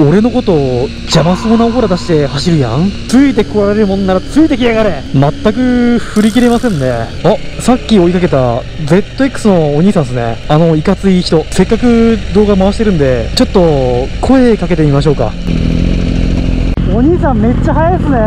俺のことを邪魔そうなオーラ出して走るやん。ついてこられるもんならついてきやがれ。全く振り切れませんね。あ、さっき追いかけた ZX のお兄さんですね。いかつい人。せっかく動画回してるんで、ちょっと声かけてみましょうか。お兄さんめっちゃ速いですね。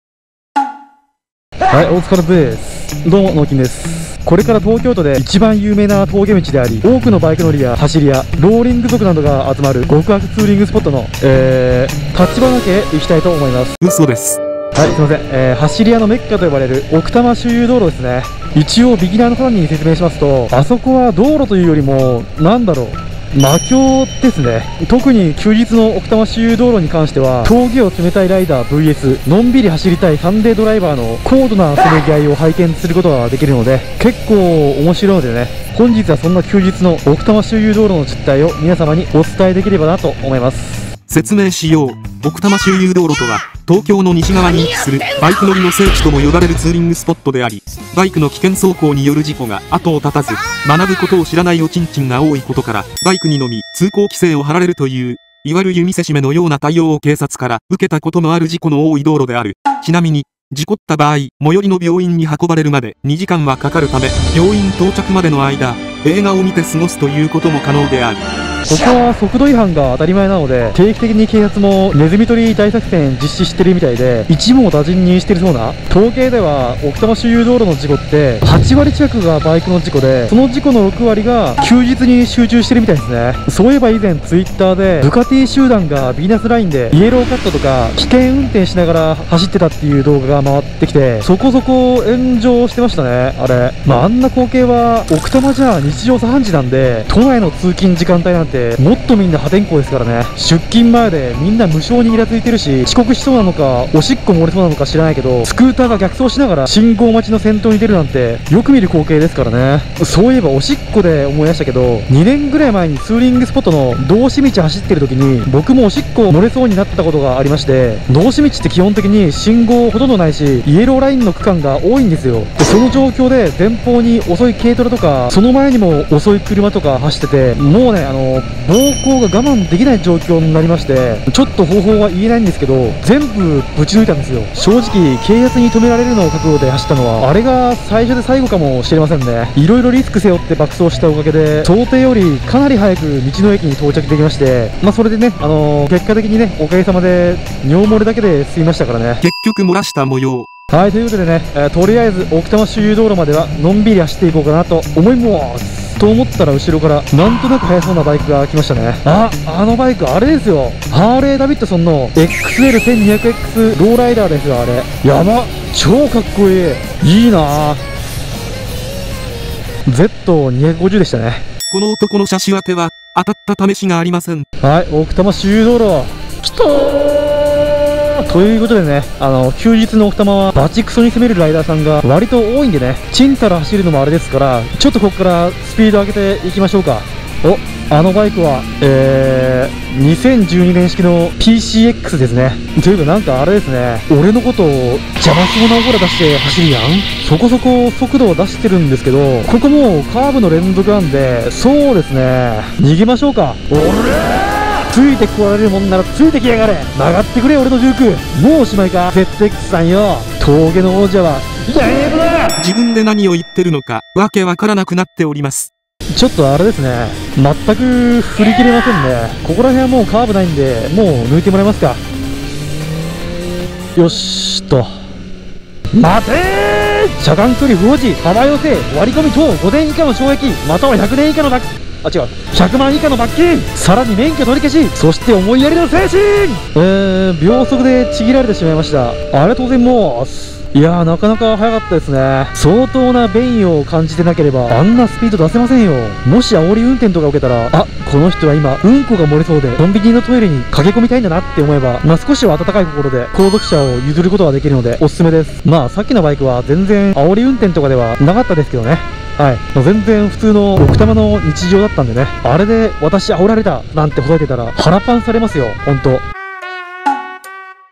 はい、お疲れです。どうも、農金です。これから東京都で一番有名な峠道であり、多くのバイク乗りや走り屋、ローリング族などが集まる極悪ツーリングスポットの、立花家へ行きたいと思います。 嘘です。 はい、すいません。走り屋のメッカと呼ばれる奥多摩周遊道路ですね。一応ビギナーの方に説明しますと、あそこは道路というよりも、なんだろう、魔境ですね。特に休日の奥多摩周遊道路に関しては、峠を詰めたいライダー VS のんびり走りたいサンデードライバーの高度なせめぎ合いを拝見することができるので、結構面白いのでね、本日はそんな休日の奥多摩周遊道路の実態を皆様にお伝えできればなと思います。 説明しよう。奥多摩周遊道路とは、東京の西側に位置するバイク乗りの聖地とも呼ばれるツーリングスポットであり、バイクの危険走行による事故が後を絶たず、学ぶことを知らないおちんちんが多いことから、バイクにのみ通行規制を張られるという、いわゆる湯見せしめのような対応を警察から受けたことのある事故の多い道路である。ちなみに、事故った場合、最寄りの病院に運ばれるまで2時間はかかるため、病院到着までの間、映画を見て過ごすということも可能である。 ここは速度違反が当たり前なので、定期的に警察もネズミ捕り大作戦実施してるみたいで、一網打尽にしてるそうな。統計では奥多摩周遊道路の事故って8割近くがバイクの事故で、その事故の6割が休日に集中してるみたいですね。そういえば以前ツイッターでブカティ集団がビーナスラインでイエローカットとか危険運転しながら走ってたっていう動画が回ってきて、そこそこ炎上してましたね、あれ。あんな光景は奥多摩じゃ日常茶飯事なんで、都内の通勤時間帯なんてもっとみんな破天荒ですからね。出勤前でみんな無性にイラついてるし、遅刻しそうなのかおしっこ漏れそうなのか知らないけど、スクーターが逆走しながら信号待ちの先頭に出るなんてよく見る光景ですからね。そういえばおしっこで思い出したけど、2年ぐらい前にツーリングスポットの道志道走ってる時に僕もおしっこ漏れそうになったことがありまして、道志道って基本的に信号ほとんどないしイエローラインの区間が多いんですよ。でその状況で前方に遅い軽トラとかその前にも遅い車とか走ってて、もうね暴行が我慢できない状況になりまして、ちょっと方法は言えないんですけど全部ぶち抜いたんですよ。正直警察に止められるのを覚悟で走ったのはあれが最初で最後かもしれませんね。いろいろリスク背負って爆走したおかげで想定よりかなり早く道の駅に到着できまして、それでね結果的にねおかげさまで尿漏れだけで済みましたからね。 結局漏らした模様。 はい、ということでね、とりあえず奥多摩周遊道路まではのんびり走っていこうかなと思いますと思ったら、後ろからなんとなく速そうなバイクが来ましたね。あのバイクあれですよ、ハーレーダビッドソンの XL1200X ローライダーですよ。あれやば、超かっこいい。いいなぁ。 Z250 でしたね。 この男の車種当ては当たった試しがありません。 はい、奥多摩周遊道路来たーということでね、休日の奥多摩はバチクソに攻めるライダーさんが割と多いんでね、チンタラ走るのもあれですから、ちょっとここからスピード上げていきましょうか。あのバイクは、2012年式の PCX ですね。というかなんかあれですね、俺のことを邪魔そうなオーラ出して走るやん。そこそこ速度を出してるんですけど、ここもうカーブの連続なんで、そうですね、逃げましょうか。ついてこられるもんならついてきやがれ。曲がってくれ俺の19。もうおしまいか ZX さんよ。峠の王者はやめだ。 自分で何を言ってるのかわけわからなくなっております。 ちょっとあれですね、全く振り切れませんね。ここら辺はもうカーブないんで、もう抜いてもらえますか。よしと。待てー、車間距離不保持、幅寄せ、割り込み等5年以下の懲役または100年以下の100万以下の罰金、さらに免許取り消し、そして思いやりの精神。秒速でちぎられてしまいました。ありがとうございます。いやー、なかなか速かったですね。相当な便意を感じてなければあんなスピード出せませんよ。もし煽り運転とか受けたら、この人は今うんこが漏れそうでコンビニのトイレに駆け込みたいんだなって思えば、少しは温かい心で後続車を譲ることができるのでおすすめです。さっきのバイクは全然煽り運転とかではなかったですけどね。はい、全然普通の奥多摩の日常だったんでね、あれで私煽られたなんてほざいてたら腹パンされますよ、ほんと。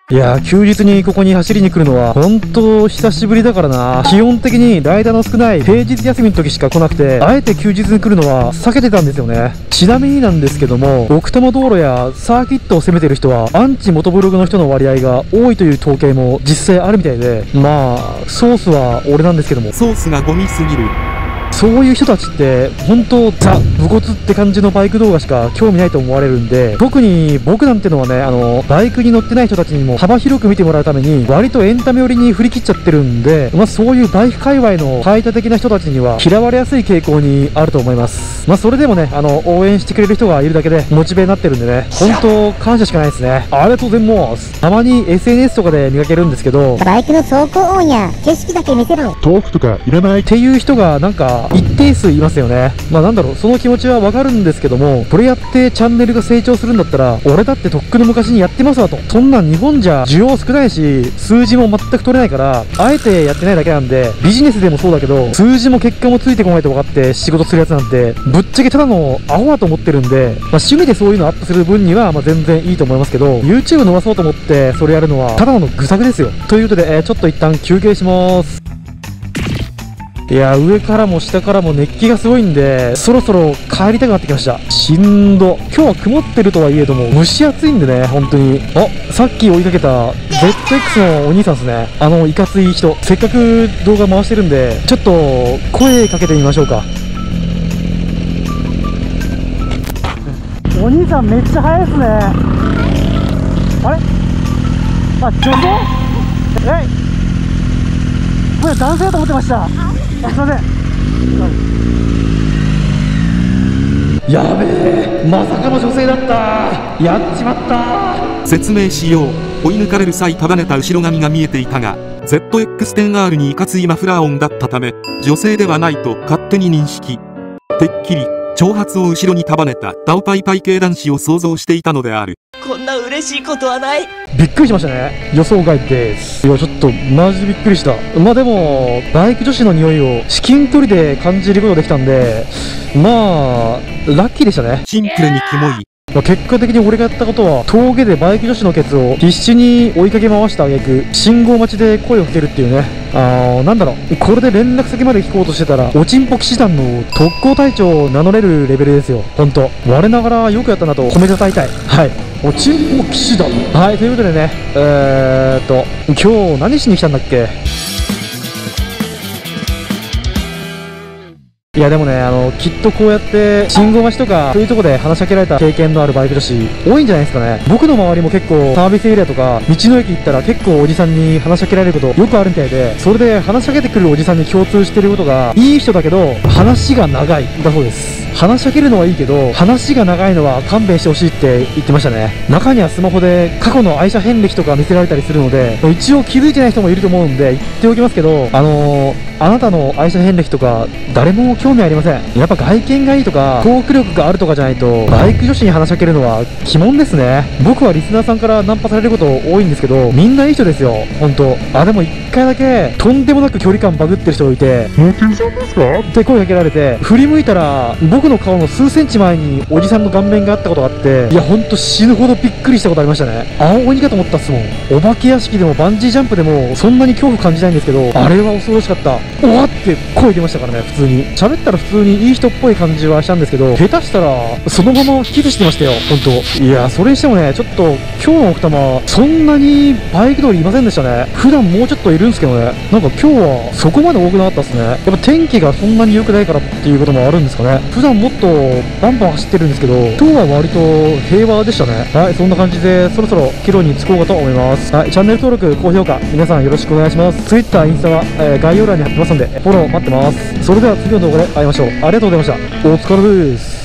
いやー、休日にここに走りに来るのは本当久しぶりだからな。基本的にライダーの少ない平日休みの時しか来なくて、あえて休日に来るのは避けてたんですよね。ちなみになんですけども、奥多摩道路やサーキットを攻めてる人はアンチモトブログの人の割合が多いという統計も実際あるみたいで、まあソースは俺なんですけども、 ソースがゴミすぎる。 そういう人たちって本当ザ・武骨って感じのバイク動画しか興味ないと思われるんで、特に僕なんてのはね、バイクに乗ってない人たちにも幅広く見てもらうために割とエンタメ寄りに振り切っちゃってるんで、そういうバイク界隈の排他的な人たちには嫌われやすい傾向にあると思います。それでもね、応援してくれる人がいるだけでモチベになってるんでね、本当感謝しかないですね。ありがとうございます。たまに SNS とかで見かけるんですけど、 バイクの走行音や景色だけ見せろ、 トークとかいらないっていう人がなんか一定数いますよね。なんだろう、その気持ちはわかるんですけども、これやってチャンネルが成長するんだったら、俺だってとっくの昔にやってますわと。そんなん日本じゃ需要少ないし、数字も全く取れないから、あえてやってないだけなんで、ビジネスでもそうだけど、数字も結果もついてこないと分かって仕事するやつなんて、ぶっちゃけただのアホだと思ってるんで、趣味でそういうのアップする分には、全然いいと思いますけど、YouTube 伸ばそうと思ってそれやるのは、ただの愚策ですよ。ということで、ちょっと一旦休憩します。いや、上からも下からも熱気がすごいんで、そろそろ帰りたくなってきました。しんど。今日は曇ってるとはいえども、蒸し暑いんでね、本当に。さっき追いかけた ZX のお兄さんですね。いかつい人。せっかく動画回してるんで、ちょっと声かけてみましょうか。お兄さんめっちゃ速いですね。あれ、女装？これ男性だと思ってました。すいません。やべえ、まさかの女性だった。やっちまった。 説明しよう。追い抜かれる際束ねた後ろ髪が見えていたが、 ZX-10R にいかついマフラー音だったため女性ではないと勝手に認識。てっきり長髪を後ろに束ねたダオパイパイ系男子を想像していたのである。 こんな嬉しいことはない。 びっくりしましたね。予想外です。いや、ちょっとマジびっくりした。でもバイク女子の匂いを至近距離で感じることができたんで、ラッキーでしたね。 シンプルにキモい。 結果的に俺がやったことは、峠でバイク女子のケツを必死に追いかけ回した挙句、信号待ちで声をかけるっていうね。なんだろう、これで連絡先まで聞こうとしてたら、おちんぽ騎士団の特攻隊長を名乗れるレベルですよ。ほんと我ながらよくやったなと褒めたたいたい。はい、おちんぽ騎士団。はい、ということでね、今日何しに来たんだっけ。いやでもね、きっとこうやって信号待ちとかそういうとこで話しかけられた経験のあるバイク女子多いんじゃないですかね。僕の周りも結構サービスエリアとか道の駅行ったら結構おじさんに話しかけられることよくあるみたいで、それで話しかけてくるおじさんに共通してることが、いい人だけど話が長いだそうです。話しかけるのはいいけど話が長いのは勘弁してほしいって言ってましたね。中にはスマホで過去の愛車遍歴とか見せられたりするので、一応気づいてない人もいると思うんで言っておきますけど、あなたの愛車遍歴とか誰も興味ありません。やっぱ外見がいいとかトーク力があるとかじゃないとバイク女子に話しかけるのは鬼門ですね。僕はリスナーさんからナンパされること多いんですけど、みんないい人ですよ、ほんと。でも1回だけとんでもなく距離感バグってる人がいて、モテさんですかって声かけられて、振り向いたら僕の顔の数センチ前におじさんの顔面があったことがあって、いやほんと死ぬほどびっくりしたことありましたね。青鬼かと思ったっすもん。お化け屋敷でもバンジージャンプでもそんなに恐怖感じないんですけど、あれは恐ろしかった。おわって声出ましたからね。普通に喋ったら普通にいい人っぽい感じはしたんですけど、下手したらそのままキスしてましたよ、ほんと。いやそれにしてもね、ちょっと今日の奥多摩そんなにバイク通りいませんでしたね。普段もうちょっといるんですけどね、なんか今日はそこまで多くなかったですね。やっぱ天気がそんなに良くないからっていうこともあるんですかね。普段もっとバンバン走ってるんですけど、今日は割と平和でしたね。はい、そんな感じでそろそろ帰路に着こうかと思います。はい、チャンネル登録高評価皆さんよろしくお願いします。 Twitter、インスタは、概要欄に貼ってますんでフォロー待ってます。それでは次の動画で会いましょう。ありがとうございました。お疲れです。